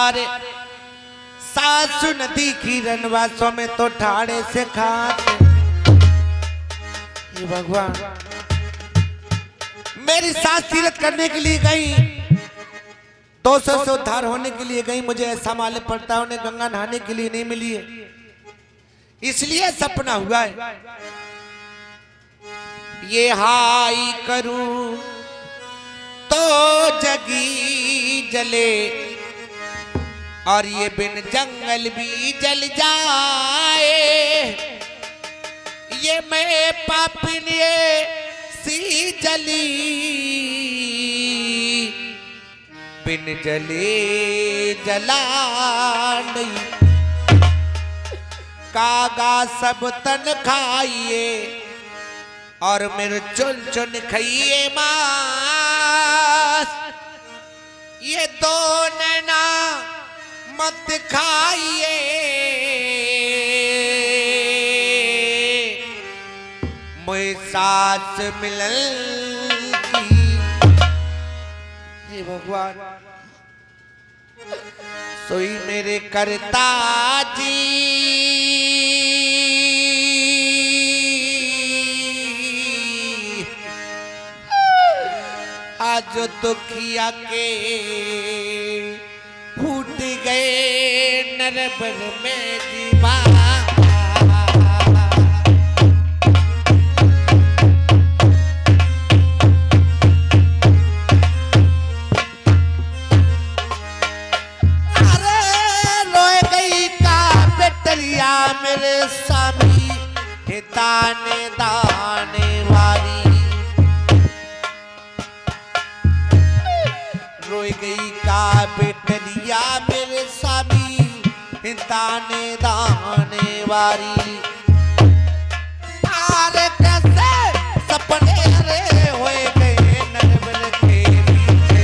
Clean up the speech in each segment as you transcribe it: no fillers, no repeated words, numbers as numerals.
ठारे सासु नदी की रनवासों में तो ठाड़े से खाते। ये भगवान, मेरी सास तीरथ करने के लिए गई, 200 से उद्धार होने के लिए गई, मुझे ऐसा मालूम पड़ता है उन्हें गंगा नहाने के लिए नहीं मिली है, इसलिए सपना हुआ है। ये हाई करूं तो जगी जले और ये बिन जंगल भी जल जाए, ये मैं पापिनिए सी जली बिन जले जला नहीं। कागा सब तन खाइए और मेरे चुन चुन खाइए मांस, ये दो नैना मत खाइए, मुझे सास मिलल की। हे भगवान, सोई मेरे करता जी, आज दुखिया के फूट गए नरबर में जीवा। अरे रोए गई का बेटलिया मेरे स्वामी के दाने दाने वाली, रोई गई का बेटलिया मेरे स्वामी दाने दाने वारी। तारे कैसे सपने हरे होए गए नरबल के पीछे,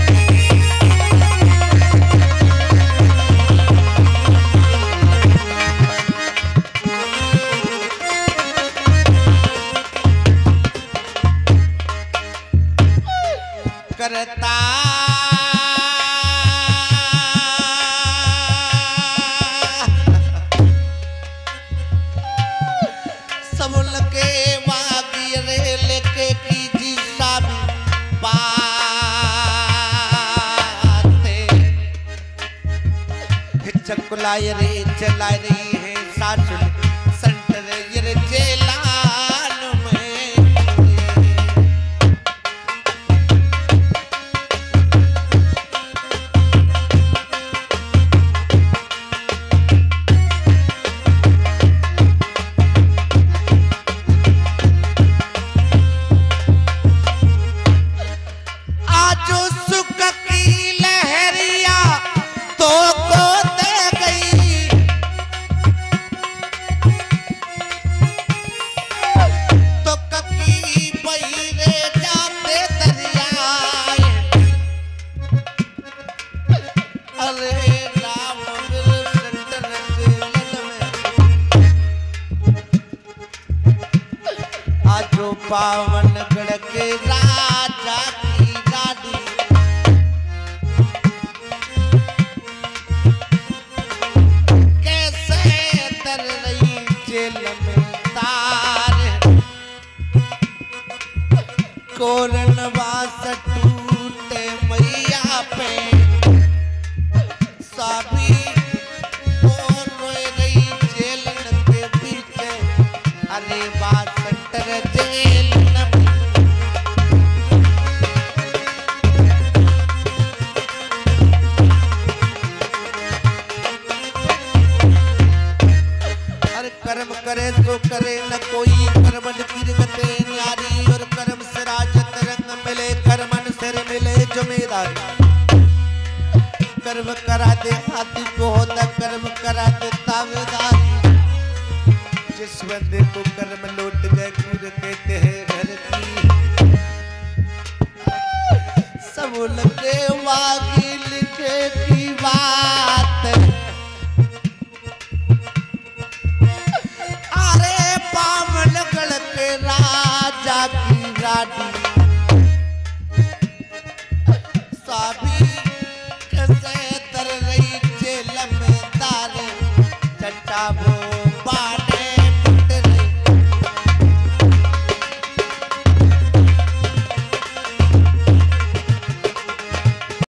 करता चकुलाय रे चलाए रही है सासुल संटर ये जेलान में। आज सुख की लहरिया तो को पावन गढ़ के राजा की गाड़ी, कैसे तर रही जेल में तार, कोरनवास टूटे मैया पे सभी और रोए रही जेल के पीछे। अरे बात जेल अरे कर्म करे तो करे न कोई, कर्म गिरगते न्यारी और कर्म से राजत रंग मिले, कर्मन सिर मिले जमींदारी। कर्म करा दे हाथी को होता, कर्म करा दे तावेदारी। जिस बंदे को कर्म लौट गए गुर कहते हैं घर की, सब लगे वागी लिखे की बात। अरे पावन गढ़ के राजा की रानी, सभी कैसे तर रही प्रभु